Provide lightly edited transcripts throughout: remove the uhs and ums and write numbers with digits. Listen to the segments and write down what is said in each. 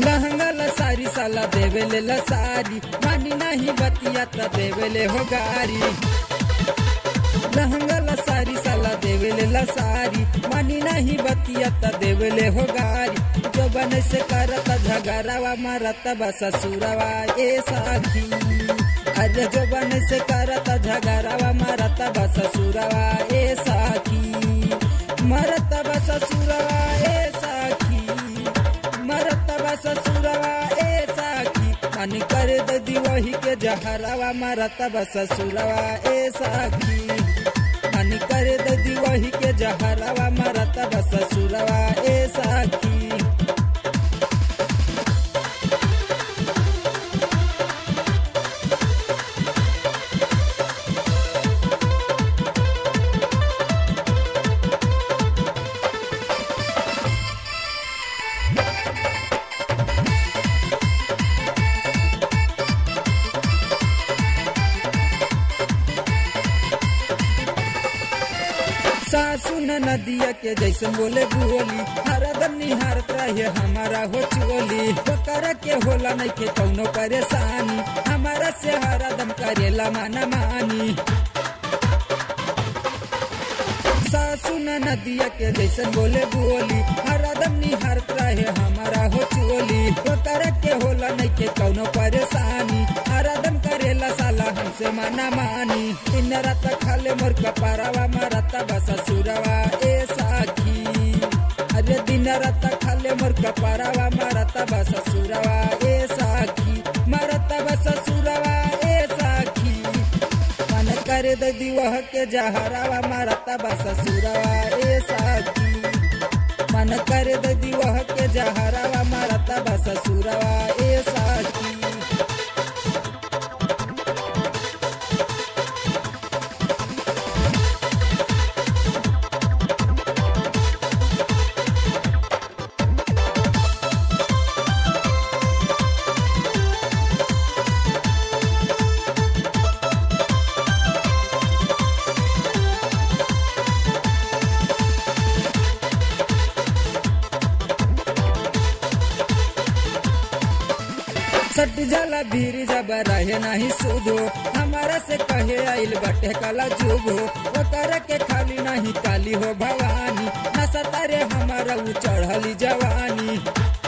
लहंगा सारी साला देवेले लसारी मानी नहीं बतिया त देवेले हो गारी लहंगा सारी साला देवेले लसारी मानी नहीं बतिया त देवेले हो गारी जो बने से करता झगड़ावा मारता बस ससुरवा ए साखी अरे जो बने से करता झगड़ावा मारता बस ससुरवा ए साखी मरता बस ससुरवा ए साखी मरता बस ससुरवा ए साखी पानी कर दी वही के जहरावा मरता बस ससुरवा ए साखी पानी कर दी वही के जहरावा मरता बस ससुरवा ए साखी सासू नदिया के जैसे बोले बोली हरदम निहारत रहे हमारा हो चोली कर के होला नहीं के कौनो परेशानी हमारा से हरदम करेला माना मानी सासू नदिया के जैसे बोले बोली हरदम निहारत रहे हमारा हो चोली कर के होला नहीं के कौनो परेशानी हरदम करेला साला हमसे माना मानी दिन रात खाले मोर कपारावा मारता बस ससुरवा ए साखी अरे दिन रात खाले मोर कपारावा मारता बस ससुरवा ए साखी मारता बस ससुरवा ए साखी मन करे दी वह के जहरावा मारता बस ससुरवा ए साखी मन करे दी वह के जहरावा मारता बस ससुरवा ए साखी सट जाला भीर जब रहे नहीं सुधो हमारा से कहे आइल बटे कला जुगो वो कर के खाली नहीं काली हो भवानी न सतारे हमारा उ चढ़ली जवानी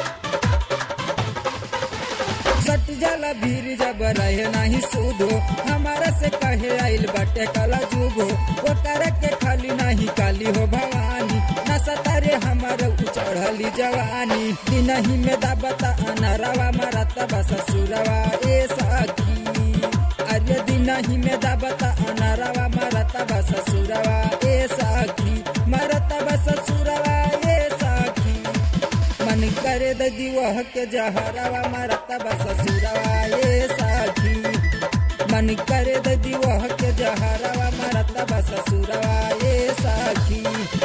सट जाला भीर जब रहे नहीं सुधो हमारा से कहे आइल बटे कला जुगो वो कर के खाली नहीं काली हो भवानी न सतारे हमारा उ चढ़ली जवानी दिन ही में दाबता अनरवा मारता बस ससुरवा ए साखी अरे दिन ही में दाबता अनरवा मारता बस ससुरवा ए साखी मारता बस ससुरवा ए साखी मन करे दी वह के जहरावा मारता बस ससुरवा ए साखी मन करे दी वह के जहरावा मारता बस ससुरवा ए साखी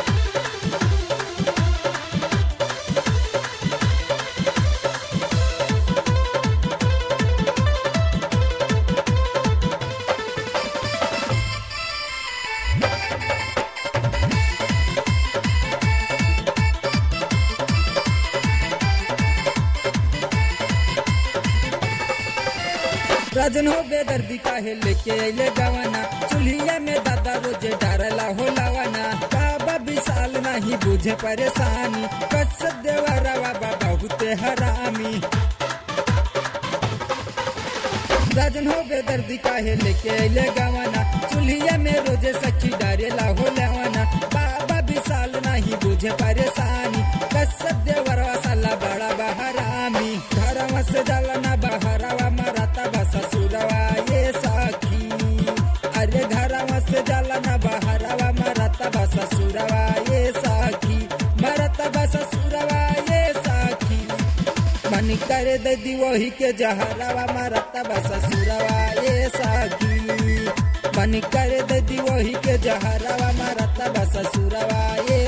राजन हो बेदर्दी काहे लेके अइले गवाना चूल्हिया में दादा रोजे डारला हो लावाना बाबा विशाल नहीं बुझे परेशानी कस देवरवा बाबा बहुते हरामी राजन हो बेदर्दी काहे लेके अइले गवाना चूल्हिया में रोजे सखी डारेला हो लावाना बाबा विशाल नहीं बुझे परेशानी कस देवरवा साला बड़ा बहरामी घरवा से जाला ना बहरावा मारता बस ससुरवा ये साखी अरे घरवा से जाला ना बहरावा मारता बस ससुरवा ये साखी मारता बस ससुरवा ये साखी मन करे दी वही के जहरावा मारता बस ससुरवा ये साखी मन करे दी वही के जहरावा मारता बस ससुरवा ये